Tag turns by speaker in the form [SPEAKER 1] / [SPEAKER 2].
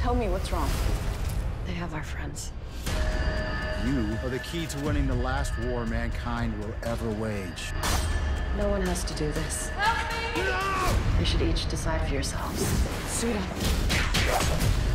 [SPEAKER 1] Tell me what's wrong.
[SPEAKER 2] They have our friends.
[SPEAKER 3] You are the key to winning the last war mankind will ever wage.
[SPEAKER 2] No one has to do this.
[SPEAKER 1] Help me!
[SPEAKER 2] You should each decide for yourselves.
[SPEAKER 1] Suda.